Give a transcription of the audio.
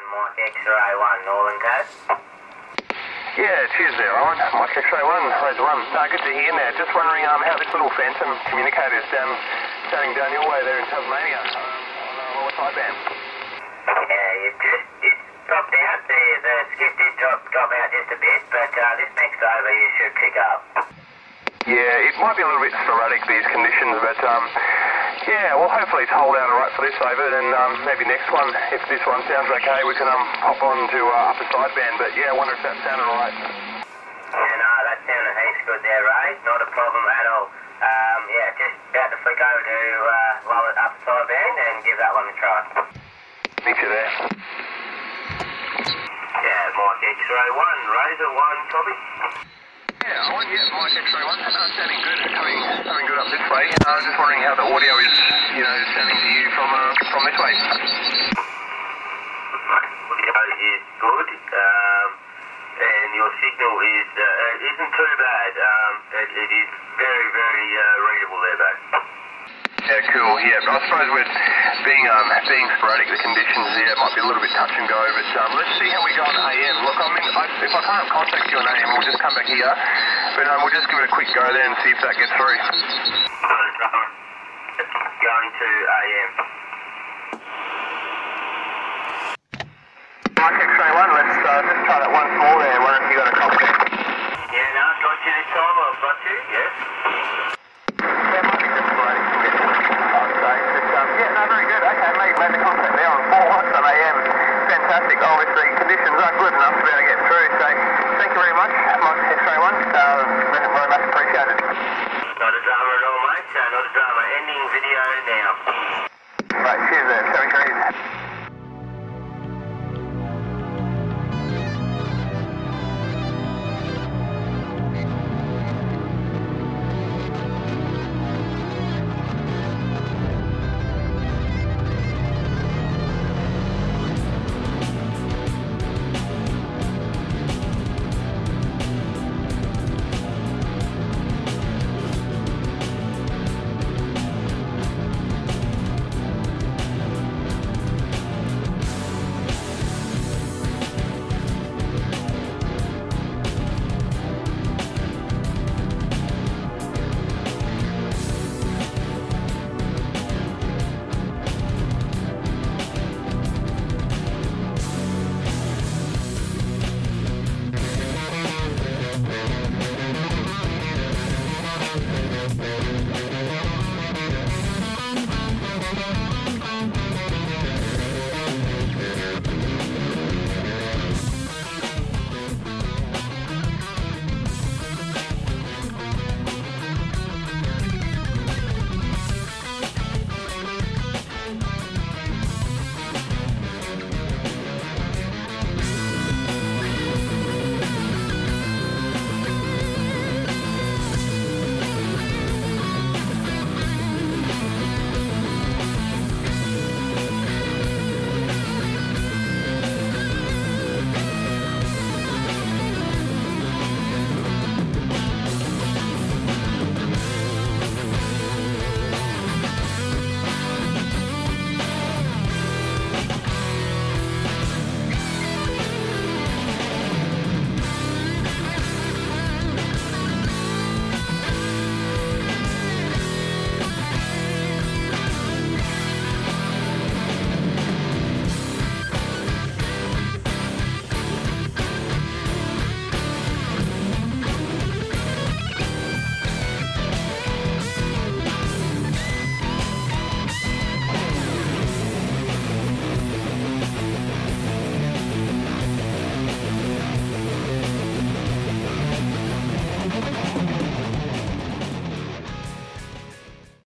Mike X-ray 1, Northern Coast. Yeah, cheers there, Owen. Mike X-ray 1, Razor 1. Good to hear now. Just wondering how this little Phantom Communicator is standing down your way there in Tasmania on a lower sideband. Yeah, it dropped out. The skip did drop out just a bit, but this next over you should pick up. Yeah, it might be a little bit sporadic, these conditions, but yeah, well, hopefully it's hold out alright for this over, and maybe next one, if this one sounds okay, we can hop on to upper sideband, but yeah, I wonder if that sounded alright. Yeah, no, that sounded heaps good there, Ray. Not a problem at all. Yeah, just about to flick over to lower upper sideband and give that one a try. Meet you there. Yeah, Mike X-ray 1, Razor 1, copy. Yeah, Owen, yeah, Mike X-ray 1, sounding good, coming good up this way. I was just wondering how the audio is, sounding to you from this way. Audio is good, and your signal isn't too bad. It is very, very readable there, though. Yeah, cool. Yeah, but I suppose with being sporadic, the conditions here might be a little bit touch and go. But let's see how we go on AM. Look, I mean, if I can't contact you on AM, we'll just come back here. But we'll just give it a quick go there and see if that gets through. Going to AM. Mike X-ray 1, let's just try that once more there. Wonder if you got a contact. Yeah, no, I've got you this time. I've got you. Yes. Yeah, might be just sporadic conditions, I'd say. But yeah, no, very good. Okay, mate, made the contact there on 4 watts on AM. Fantastic. Obviously, conditions are good enough to be able to get through. So, thank you very much, Mike X-ray 1. Very much appreciated. Not a drama at all, mate. Not a drama. Ending video now.